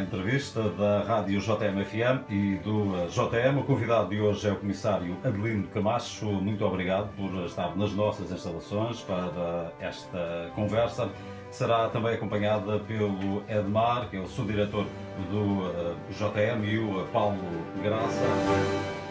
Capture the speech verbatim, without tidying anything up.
entrevista da Rádio J M F M e do J M. O convidado de hoje é o Comissário Adelino Camacho. Muito obrigado por estar nas nossas instalações para esta conversa. Será também acompanhada pelo Edmar, que é o subdiretor do J M, e o Paulo Graça.